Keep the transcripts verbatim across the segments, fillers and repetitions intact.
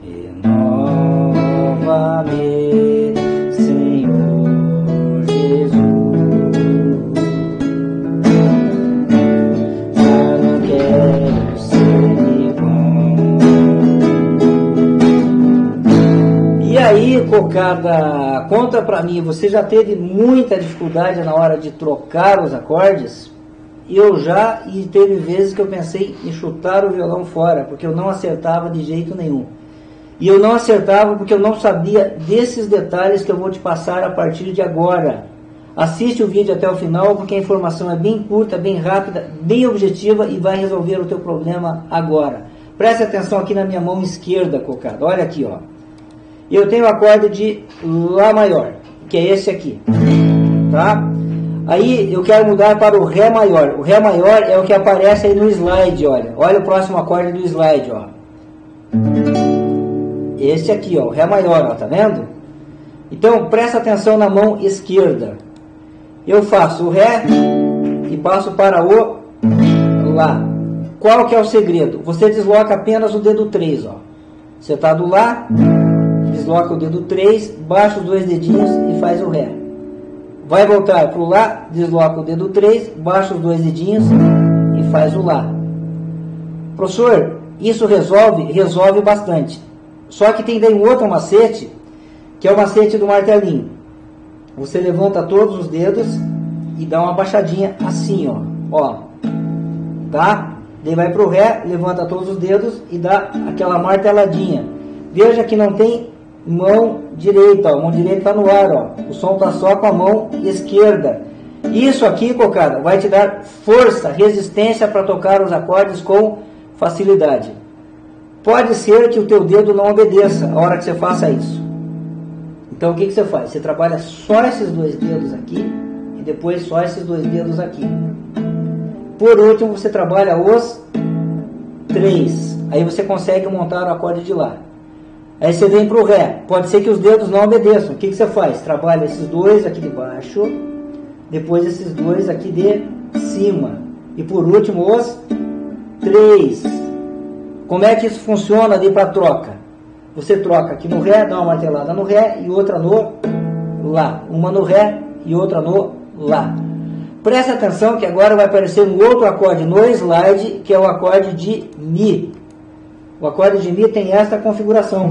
Renova-me, Senhor Jesus. Já não quero ser igual. E aí, cocada, conta pra mim, você já teve muita dificuldade na hora de trocar os acordes? Eu já, e teve vezes que eu pensei em chutar o violão fora, porque eu não acertava de jeito nenhum. E eu não acertava porque eu não sabia desses detalhes que eu vou te passar a partir de agora. Assiste o vídeo até o final, porque a informação é bem curta, bem rápida, bem objetiva e vai resolver o teu problema agora. Preste atenção aqui na minha mão esquerda, cocada. Olha aqui, ó. Eu tenho o acorde de Lá maior, que é esse aqui, tá? Aí eu quero mudar para o Ré maior. O Ré maior é o que aparece aí no slide, olha. Olha o próximo acorde do slide, ó. Esse aqui, ó, o Ré maior, ó, tá vendo? Então, presta atenção na mão esquerda. Eu faço o Ré e passo para o Lá. Qual que é o segredo? Você desloca apenas o dedo três, ó. Você tá do Lá, desloca o dedo três, baixa os dois dedinhos e faz o Ré. Vai voltar para o Lá, desloca o dedo três, baixa os dois dedinhos e faz o Lá. Professor, isso resolve? Resolve bastante. Só que tem daí um outro macete, que é o macete do martelinho. Você levanta todos os dedos e dá uma baixadinha assim, ó. Ó. Tá? Daí vai para o Ré, levanta todos os dedos e dá aquela marteladinha. Veja que não tem mão direita, ó. A mão direita está no ar, ó. O som está só com a mão esquerda. Isso aqui, cocada, vai te dar força, resistência para tocar os acordes com facilidade. Pode ser que o teu dedo não obedeça a hora que você faça isso. Então o que, que você faz? Você trabalha só esses dois dedos aqui e depois só esses dois dedos aqui. Por último, você trabalha os três. Aí você consegue montar o acorde de Lá. Aí você vem para o Ré. Pode ser que os dedos não obedeçam. O que, que você faz? Trabalha esses dois aqui de baixo, depois esses dois aqui de cima. E por último, os três. Como é que isso funciona ali para troca? Você troca aqui no Ré, dá uma martelada no Ré e outra no Lá. Uma no Ré e outra no Lá. Presta atenção que agora vai aparecer um outro acorde no slide, que é o acorde de Mi. O acorde de Mi tem esta configuração.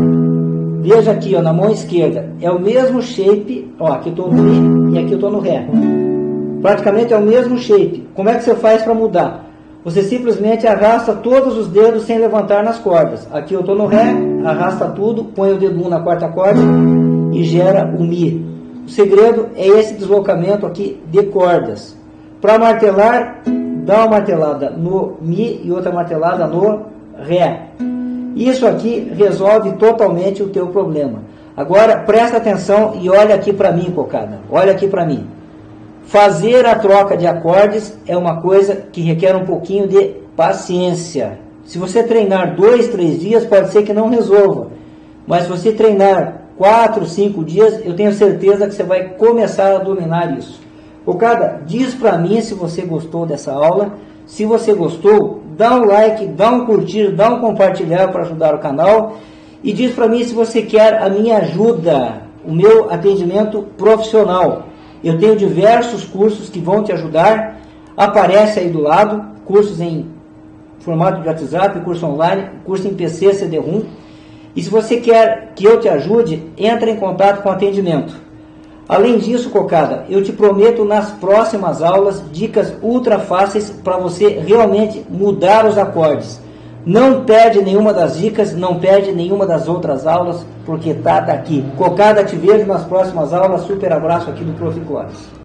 Veja aqui, ó, na mão esquerda. É o mesmo shape. Ó, aqui eu estou no Mi e aqui eu estou no Ré. Praticamente é o mesmo shape. Como é que você faz para mudar? Você simplesmente arrasta todos os dedos sem levantar nas cordas. Aqui eu estou no Ré, arrasta tudo, põe o dedo um na quarta corda e gera o Mi. O segredo é esse deslocamento aqui de cordas. Para martelar, dá uma martelada no Mi e outra martelada no Ré. Isso aqui resolve totalmente o teu problema. Agora presta atenção e olha aqui para mim, cocada. Olha aqui para mim. Fazer a troca de acordes é uma coisa que requer um pouquinho de paciência. Se você treinar dois, três dias, pode ser que não resolva. Mas se você treinar quatro, cinco dias, eu tenho certeza que você vai começar a dominar isso. Cocada, diz pra mim se você gostou dessa aula. Se você gostou, dá um like, dá um curtir, dá um compartilhar para ajudar o canal. E diz pra mim se você quer a minha ajuda, o meu atendimento profissional. Eu tenho diversos cursos que vão te ajudar. Aparece aí do lado, cursos em formato de WhatsApp, curso online, curso em P C, C D ROM. E se você quer que eu te ajude, entre em contato com o atendimento. Além disso, cocada, eu te prometo nas próximas aulas dicas ultra fáceis para você realmente mudar os acordes. Não perde nenhuma das dicas, não perde nenhuma das outras aulas, porque tá daqui. Cocada, te vejo nas próximas aulas. Super abraço aqui do Prof. Clóvis.